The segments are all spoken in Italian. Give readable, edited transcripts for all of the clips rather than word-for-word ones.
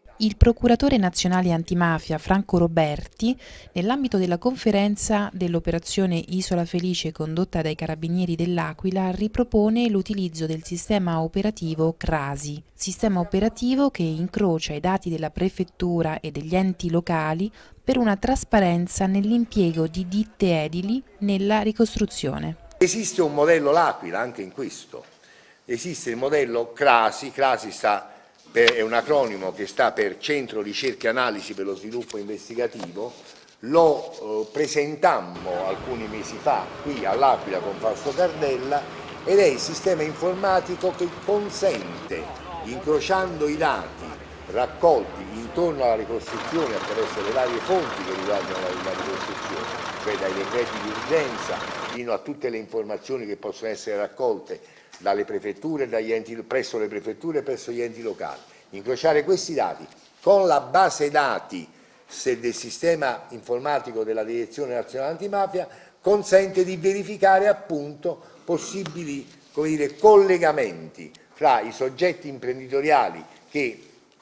Il procuratore nazionale antimafia Franco Roberti, nell'ambito della conferenza dell'operazione Isola Felice condotta dai Carabinieri dell'Aquila, ripropone l'utilizzo del sistema operativo CRASI, sistema operativo che incrocia i dati della prefettura e degli enti locali per una trasparenza nell'impiego di ditte edili nella ricostruzione. Esiste un modello L'Aquila anche in questo, esiste il modello CRASI, è un acronimo che sta per Centro Ricerche e Analisi per lo Sviluppo Investigativo. Lo presentammo alcuni mesi fa qui all'Aquila con Fausto Cardella ed è il sistema informatico che consente, incrociando i dati raccolti intorno alla ricostruzione attraverso le varie fonti che riguardano la ricostruzione, cioè dai decreti di urgenza fino a tutte le informazioni che possono essere raccolte dalle prefetture, presso le prefetture e presso gli enti locali. Incrociare questi dati con la base dati del sistema informatico della Direzione Nazionale Antimafia consente di verificare appunto possibili, collegamenti fra i soggetti imprenditoriali che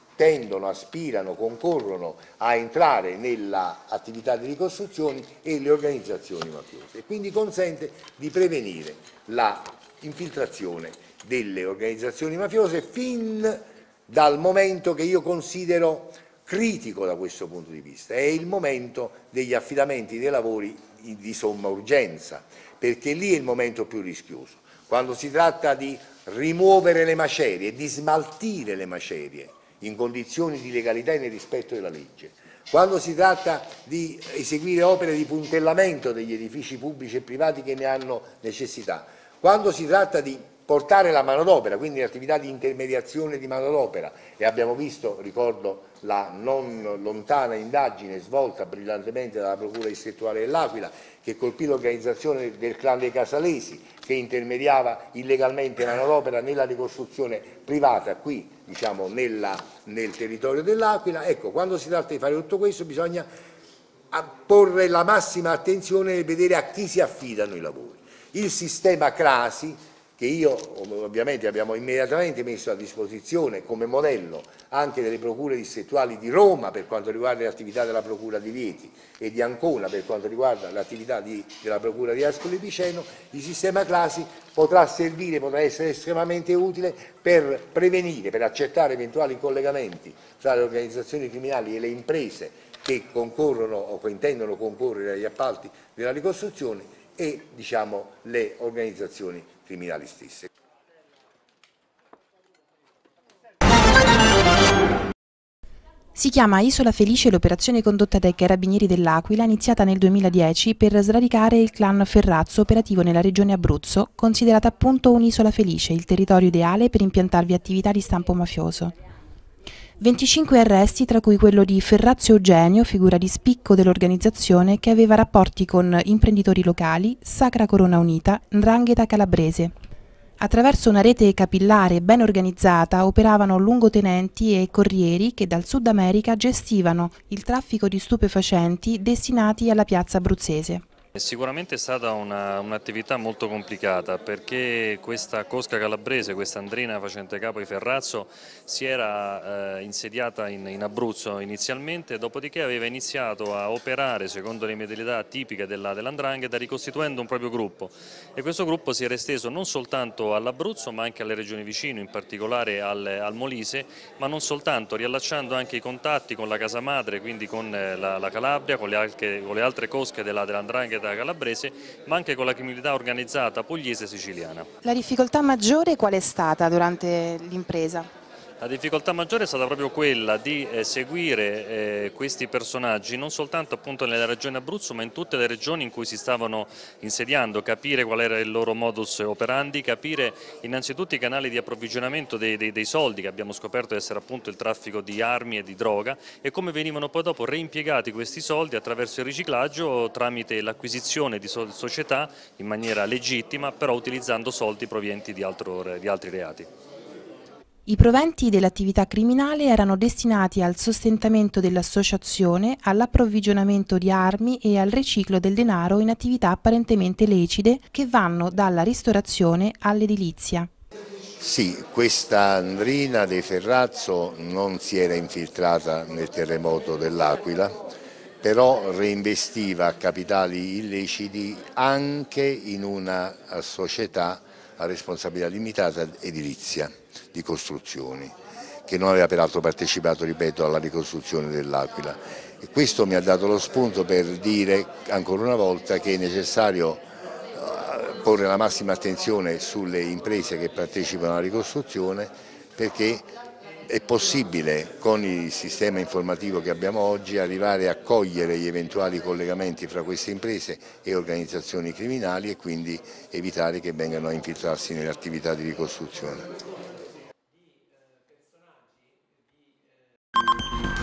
aspirano, concorrono a entrare nell'attività di ricostruzione e le organizzazioni mafiose, e quindi consente di prevenire la infiltrazione delle organizzazioni mafiose fin dal momento che io considero critico da questo punto di vista, è il momento degli affidamenti dei lavori di somma urgenza, perché lì è il momento più rischioso, quando si tratta di rimuovere le macerie, di smaltire le macerie in condizioni di legalità e nel rispetto della legge, quando si tratta di eseguire opere di puntellamento degli edifici pubblici e privati che ne hanno necessità, quando si tratta di portare la manodopera, quindi l'attività di intermediazione di manodopera, e abbiamo visto, ricordo, la non lontana indagine svolta brillantemente dalla Procura distrettuale dell'Aquila che colpì l'organizzazione del clan dei Casalesi che intermediava illegalmente manodopera nella ricostruzione privata qui, diciamo, nel territorio dell'Aquila. Ecco, quando si tratta di fare tutto questo bisogna porre la massima attenzione e vedere a chi si affidano i lavori. Il sistema CRASI, che ovviamente abbiamo immediatamente messo a disposizione come modello anche delle procure distrettuali di Roma per quanto riguarda le attività della Procura di Rieti e di Ancona per quanto riguarda l'attività della Procura di Ascoli Piceno, il sistema CRASI potrà essere estremamente utile per prevenire, per accertare eventuali collegamenti tra le organizzazioni criminali e le imprese che concorrono o che intendono concorrere agli appalti della ricostruzione e, diciamo, le organizzazioni criminali stesse. Si chiama Isola Felice l'operazione condotta dai Carabinieri dell'Aquila, iniziata nel 2010 per sradicare il clan Ferrazzo operativo nella regione Abruzzo, considerata appunto un'isola felice, il territorio ideale per impiantarvi attività di stampo mafioso. 25 arresti, tra cui quello di Ferrazzo Eugenio, figura di spicco dell'organizzazione che aveva rapporti con imprenditori locali, Sacra Corona Unita, 'Ndrangheta calabrese. Attraverso una rete capillare ben organizzata operavano luogotenenti e corrieri che dal Sud America gestivano il traffico di stupefacenti destinati alla piazza abruzzese. Sicuramente è stata un'attività molto complicata perché questa cosca calabrese, questa andrina facente capo ai Ferrazzo, si era insediata in Abruzzo inizialmente, dopodiché aveva iniziato a operare secondo le modalità tipiche dell''ndrangheta ricostituendo un proprio gruppo, e questo gruppo si era esteso non soltanto all'Abruzzo ma anche alle regioni vicine, in particolare al Molise, ma non soltanto, riallacciando anche i contatti con la casa madre, quindi con la Calabria, con le altre cosche dell''ndrangheta calabrese, ma anche con la criminalità organizzata pugliese e siciliana. La difficoltà maggiore qual è stata durante l'impresa? La difficoltà maggiore è stata proprio quella di seguire questi personaggi non soltanto appunto nella regione Abruzzo ma in tutte le regioni in cui si stavano insediando, capire qual era il loro modus operandi, capire innanzitutto i canali di approvvigionamento dei soldi, che abbiamo scoperto essere appunto il traffico di armi e di droga, e come venivano poi dopo reimpiegati questi soldi attraverso il riciclaggio tramite l'acquisizione di società in maniera legittima, però utilizzando soldi provenienti di altri reati. I proventi dell'attività criminale erano destinati al sostentamento dell'associazione, all'approvvigionamento di armi e al riciclo del denaro in attività apparentemente lecite che vanno dalla ristorazione all'edilizia. Sì, questa Andrina De Ferrazzo non si era infiltrata nel terremoto dell'Aquila, però reinvestiva capitali illeciti anche in una società a responsabilità limitata edilizia di costruzioni, che non aveva peraltro partecipato, ripeto, alla ricostruzione dell'Aquila. E questo mi ha dato lo spunto per dire ancora una volta che è necessario porre la massima attenzione sulle imprese che partecipano alla ricostruzione, perché è possibile con il sistema informativo che abbiamo oggi arrivare a cogliere gli eventuali collegamenti fra queste imprese e organizzazioni criminali e quindi evitare che vengano a infiltrarsi nelle attività di ricostruzione.